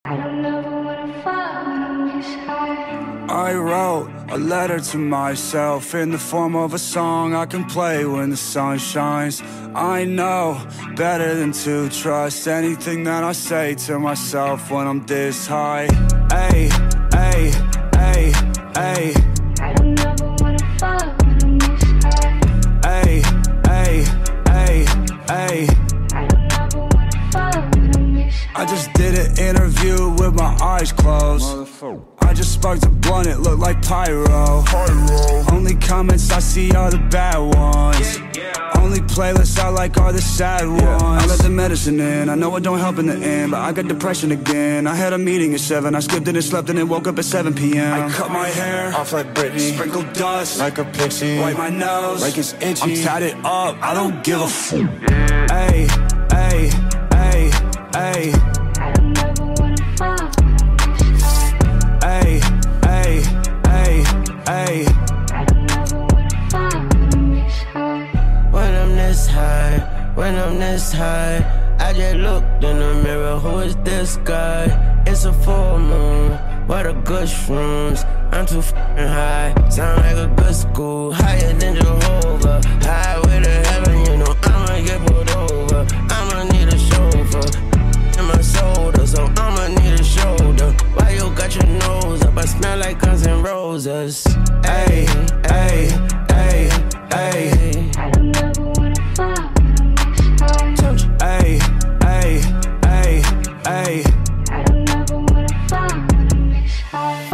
I don't ever wanna fall when I'm this high. I wrote a letter to myself in the form of a song I can play when the sun shines. I know better than to trust anything that I say to myself when I'm this high. Ay, ay, ay, ay. I don't ever wanna fall when I'm this high. Ay, ay, ay, ay. I don't ever wanna fall when I'm this high. I just did an interview with my eyes closed. I just sparked a blunt, it looked like pyro. Only comments I see are the bad ones. Only playlists I like are the sad ones. I let the medicine in, I know it don't help in the end, but I got depression again. I had a meeting at 7, I skipped it and slept and then woke up at 7 p.m. I cut my hair off like Britney, sprinkled dust like a pixie, wipe my nose like it's itchy, I'm tatted up, I don't give a f***. Ay, ay, ay, ay. I don't ever wanna fall when I'm this high. Ay, ay, ay, ay. I don't ever wanna fall when I'm this high. When I'm this high, when I'm this high, I just looked in the mirror, who is this guy? It's a full moon, what a good shrooms. I'm too f***ing high, sound like a good school. Higher than Jehovah, high with the heaven, you know I'ma get pulled over. I'ma need a chauffeur in my shoulder, so I'ma need a shoulder. Why you got your nose up? I smell like Guns N' Roses. Ay, ay, ay, ay. I don't ever wanna fall when I'm this high. Ay, ay, ay, ay. I don't ever wanna fall when I'm this high.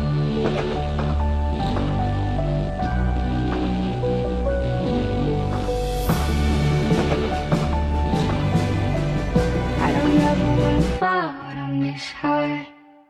I don't ever wanna fall when I'm this high.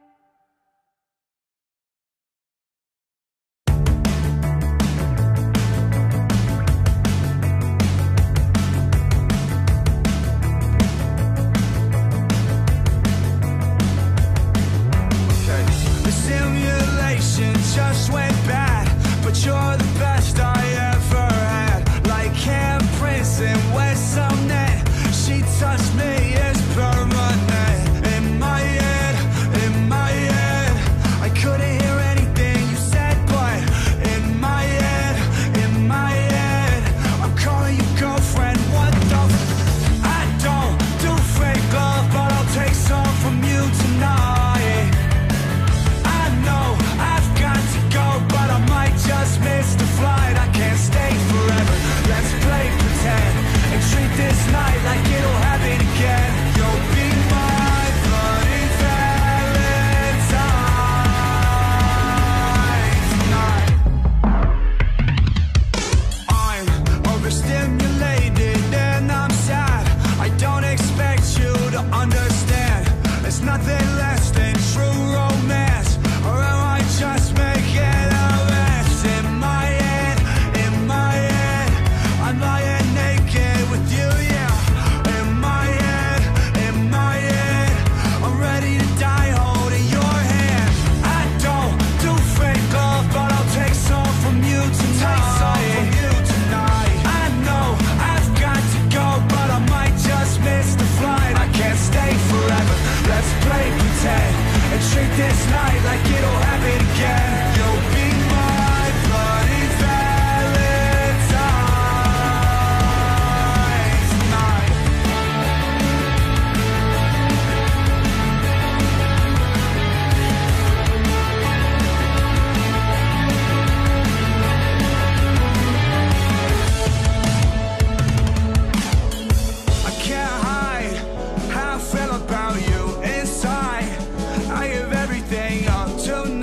The simulation just went bad, but you're the best I ever had. Like handprints and West Net, she touched me, it's permanent. In my head, I couldn't hear anything you said, but in my head, I'm calling you girlfriend. What the I don't do fake love, but I'll take some from you tonight. I know I've got to go, but I might just miss the flight. I can't stay forever, let's play pretend and treat this night like it'll happen again. You'll be my bloody Valentine tonight. I'm overstimulated and I'm sad. I don't expect you to understand. It's nothing less than true romance, or am I just making a mess? In my head, I'm lying naked with you, yeah. In my head, I'm ready to die holding your hand. I don't do fake love, but I'll take some from you tonight. I know I've got to go, but I might just miss the flight. I can't stay forever, let's play pretend and treat this night like it'll happen again. You'll be my bloody Valentine tonight. I can't hide how I feel about you inside. I give everything up to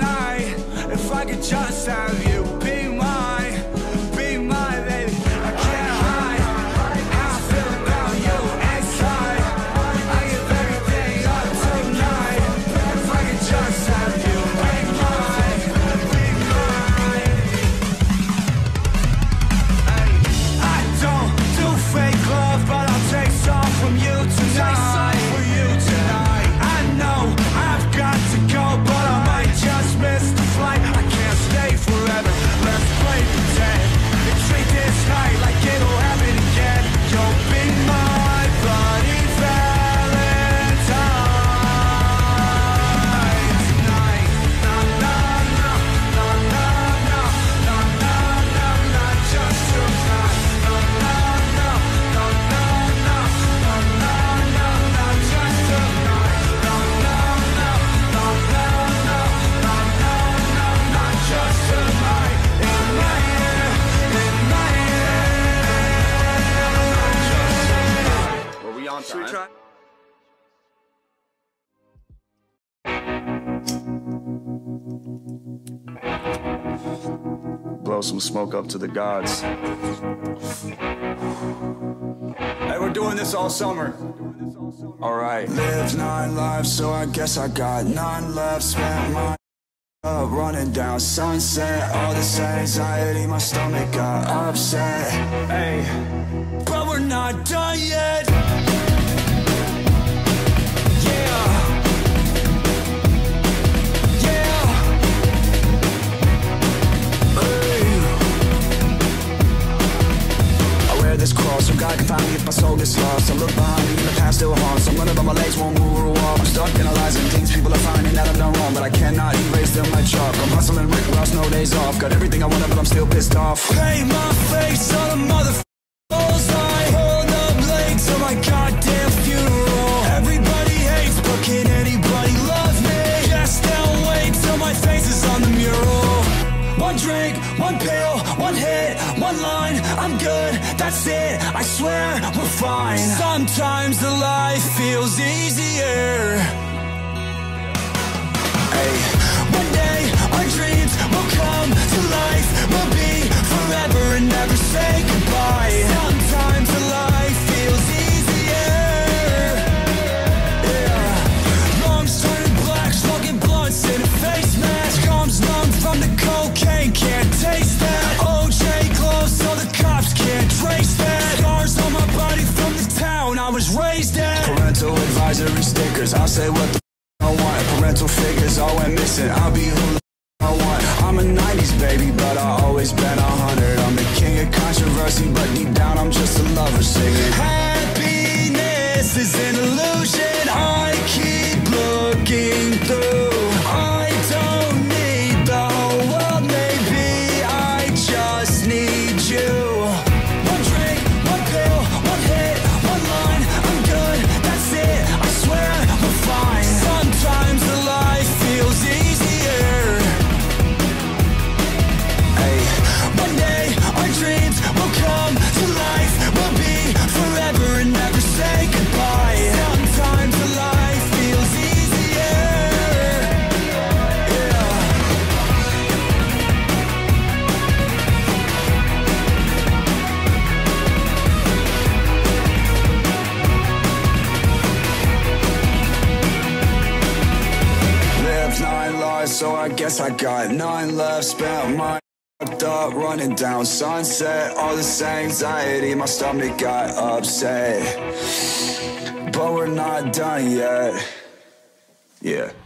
some smoke up to the gods. Hey, we're doing this all summer. Alright. Lived 9 lives, so I guess I got 9 left. Spent my running down Sunset. All this anxiety, my stomach got upset. Hey, but we're not done yet. So God can find me if my soul gets lost. I look behind me and the past still haunts. I'm running but my legs won't move or walk. I'm stuck analyzing things people are finding that I've done wrong, but I cannot erase them like chalk. I'm hustling Rick Ross, no days off. Got everything I wanted but I'm still pissed off. Paint my face on a motherfucker's eye. Hold up late to my goddamn funeral. Everybody hates, but can anybody love me? Just don't wait till my face is on the mural. One drink, one pill, one hit, one line, I'm good, that's it, I swear we're fine. Sometimes the life feels easier. Hey, one day our dreams will come to life. We'll be forever and never say goodbye. Sometimes the life feels easier. Yeah. Lungs turning black, smoking blunts in a face mask. Gums numb from the cocaine, can't taste that. OJ close so the cops can't trace that. Scars on my body from the town I was raised at. Parental advisory stickers, I'll say what the I want. Parental figures all went missing, I'll be who I want. I'm a 90s baby, but I always been 100. I'm the king of controversy, but deep down I'm just a lover singing. Happiness is an illusion I keep looking through. I don't need the whole world, maybe I just need you. One drink, one pill, one hit, one line, I'm good, that's it, I swear we're fine. Sometimes the life feels easier. Hey, one day our dreams will come to life. We'll be forever and never say goodbye. Sometimes the life feels easier. Yeah. Lived 9 lives, so I guess I got 9 left. Spent my fucked up running down Sunset. All this anxiety, my stomach got upset. But we're not done yet. Yeah.